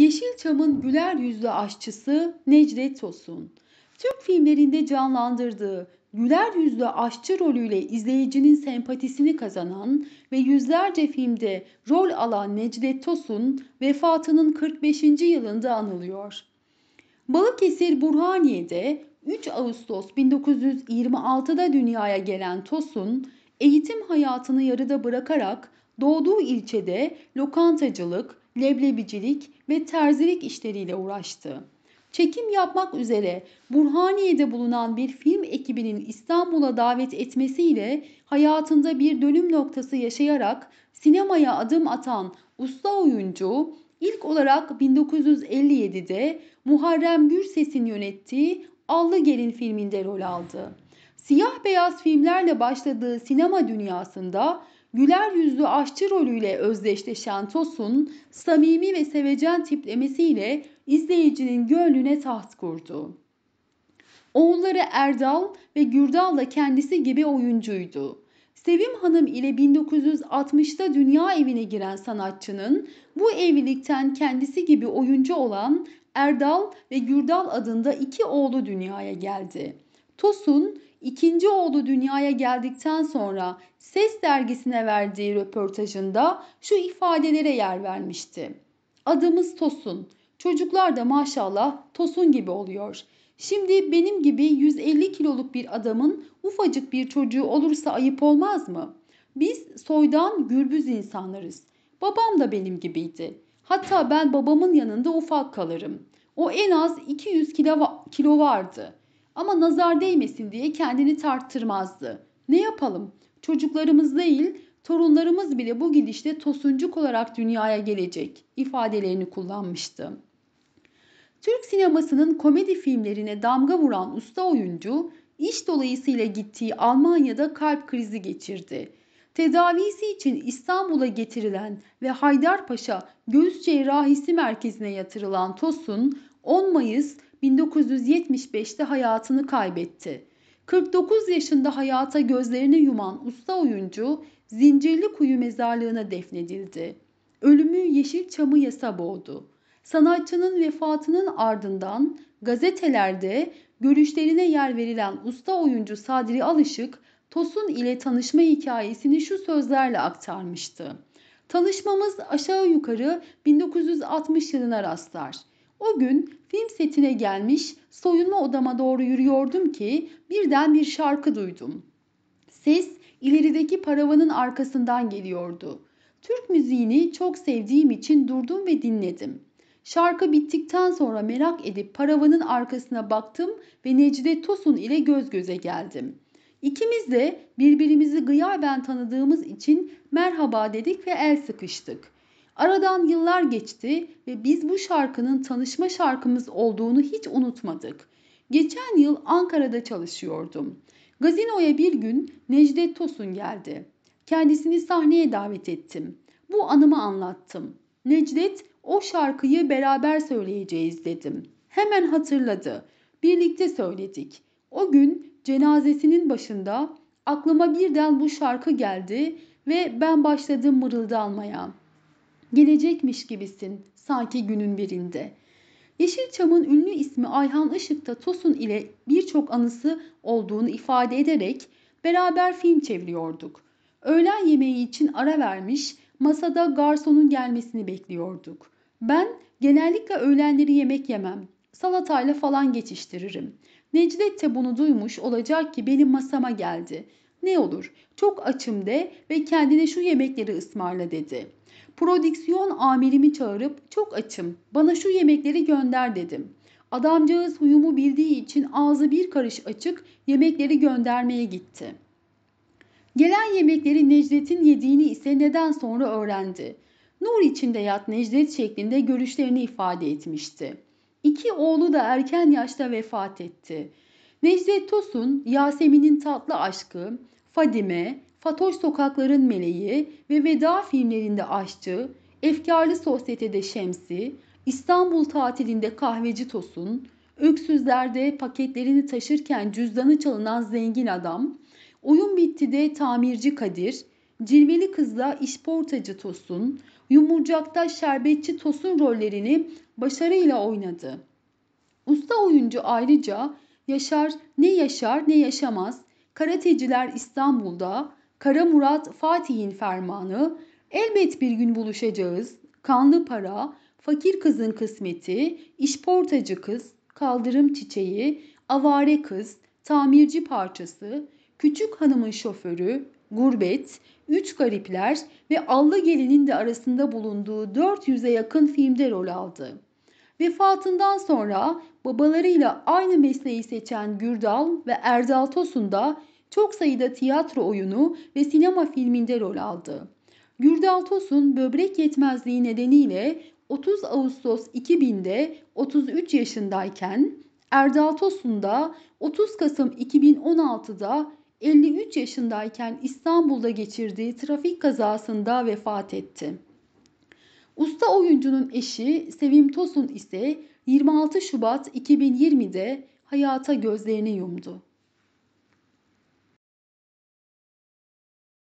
Yeşilçam'ın güler yüzlü aşçısı Necdet Tosun. Türk filmlerinde canlandırdığı güler yüzlü aşçı rolüyle izleyicinin sempatisini kazanan ve yüzlerce filmde rol alan Necdet Tosun vefatının 45. yılında anılıyor. Balıkesir Burhaniye'de 3 Ağustos 1926'da dünyaya gelen Tosun, eğitim hayatını yarıda bırakarak doğduğu ilçede lokantacılık, leblebicilik ve terzilik işleriyle uğraştı. Çekim yapmak üzere Burhaniye'de bulunan bir film ekibinin İstanbul'a davet etmesiyle hayatında bir dönüm noktası yaşayarak sinemaya adım atan usta oyuncu, İlk olarak 1957'de Muharrem Gürses'in yönettiği Allı Gelin filminde rol aldı. Siyah beyaz filmlerle başladığı sinema dünyasında güler yüzlü aşçı rolüyle özdeşleşen Tosun, samimi ve sevecen tiplemesiyle izleyicinin gönlüne taht kurdu. Oğulları Erdal ve Gürdal da kendisi gibi oyuncuydu. Sevim Hanım ile 1960'ta dünya evine giren sanatçının bu evlilikten kendisi gibi oyuncu olan Erdal ve Gürdal adında 2 oğlu dünyaya geldi. Tosun ikinci oğlu dünyaya geldikten sonra Ses dergisine verdiği röportajında şu ifadelere yer vermişti. Adımız Tosun. Çocuklar da maşallah Tosun gibi oluyor. Şimdi benim gibi 150 kiloluk bir adamın ufacık bir çocuğu olursa ayıp olmaz mı? Biz soydan gürbüz insanlarız. Babam da benim gibiydi. Hatta ben babamın yanında ufak kalırım. O en az 200 kilo vardı. Ama nazar değmesin diye kendini tarttırmazdı. Ne yapalım? Çocuklarımız değil, torunlarımız bile bu gidişle tosuncuk olarak dünyaya gelecek ifadelerini kullanmıştı. Türk sinemasının komedi filmlerine damga vuran usta oyuncu, iş dolayısıyla gittiği Almanya'da kalp krizi geçirdi. Tedavisi için İstanbul'a getirilen ve Haydarpaşa Göğüs Cerrahisi Merkezi'ne yatırılan Tosun, 10 Mayıs 1975'te hayatını kaybetti. 49 yaşında hayata gözlerini yuman usta oyuncu, Zincirlikuyu mezarlığına defnedildi. Ölümü Yeşilçam'ı yasa boğdu. Sanatçının vefatının ardından gazetelerde görüşlerine yer verilen usta oyuncu Sadri Alışık, Tosun ile tanışma hikayesini şu sözlerle aktarmıştı. Tanışmamız aşağı yukarı 1960 yılına rastlar. O gün film setine gelmiş, soyunma odama doğru yürüyordum ki birden bir şarkı duydum. Ses ilerideki paravanın arkasından geliyordu. Türk müziğini çok sevdiğim için durdum ve dinledim. Şarkı bittikten sonra merak edip paravanın arkasına baktım ve Necdet Tosun ile göz göze geldim. İkimiz de birbirimizi gıyaben tanıdığımız için merhaba dedik ve el sıkıştık. Aradan yıllar geçti ve biz bu şarkının tanışma şarkımız olduğunu hiç unutmadık. Geçen yıl Ankara'da çalışıyordum. Gazinoya bir gün Necdet Tosun geldi. Kendisini sahneye davet ettim. Bu anımı anlattım. Necdet, o şarkıyı beraber söyleyeceğiz dedim. Hemen hatırladı. Birlikte söyledik. O gün cenazesinin başında aklıma birden bu şarkı geldi ve ben başladım mırıldanmaya. Gelecekmiş gibisin sanki günün birinde. Yeşilçam'ın ünlü ismi Ayhan Işık da Tosun ile birçok anısı olduğunu ifade ederek beraber film çeviriyorduk. Öğlen yemeği için ara vermiş, masada garsonun gelmesini bekliyorduk. Ben genellikle öğlenleri yemek yemem. Salatayla falan geçiştiririm. Necdet de bunu duymuş olacak ki benim masama geldi. Ne olur çok açım de ve kendine şu yemekleri ısmarla dedi. Prodüksiyon amirimi çağırıp çok açım bana şu yemekleri gönder dedim. Adamcağız huyumu bildiği için ağzı bir karış açık yemekleri göndermeye gitti. Gelen yemekleri Necdet'in yediğini ise neden sonra öğrendi. Nur içinde yat Necdet şeklinde görüşlerini ifade etmişti. 2 oğlu da erken yaşta vefat etti. Necdet Tosun, Yasemin'in tatlı aşkı, Fadime, Fatoş Sokakların Meleği ve Veda filmlerinde aşçı, Efkarlı Sosyetede Şemsi, İstanbul tatilinde kahveci Tosun, Öksüzler'de paketlerini taşırken cüzdanı çalınan zengin adam, Oyun Bitti'de tamirci Kadir, Cilveli Kız'da işportacı Tosun, Yumurcak'ta Şerbetçi Tosun rollerini başarıyla oynadı. Usta oyuncu ayrıca Yaşar ne Yaşamaz, Karateciler İstanbul'da, Kara Murat Fatih'in Fermanı, Elbet Bir Gün Buluşacağız, Kanlı Para, Fakir Kızın Kısmeti, İşportacı Kız, Kaldırım Çiçeği, Avare Kız, Tamirci Parçası, Küçük Hanımın Şoförü, Gurbet, Üç Garipler ve Allı Gelin'in de arasında bulunduğu 400'e yakın filmde rol aldı. Vefatından sonra babalarıyla aynı mesleği seçen Gürdal ve Erdal Tosun da çok sayıda tiyatro oyunu ve sinema filminde rol aldı. Gürdal Tosun böbrek yetmezliği nedeniyle 30 Ağustos 2000'de 33 yaşındayken, Erdal Tosun da 30 Kasım 2016'da 53 yaşındayken İstanbul'da geçirdiği trafik kazasında vefat etti. Usta oyuncunun eşi Sevim Tosun ise 26 Şubat 2020'de hayata gözlerini yumdu.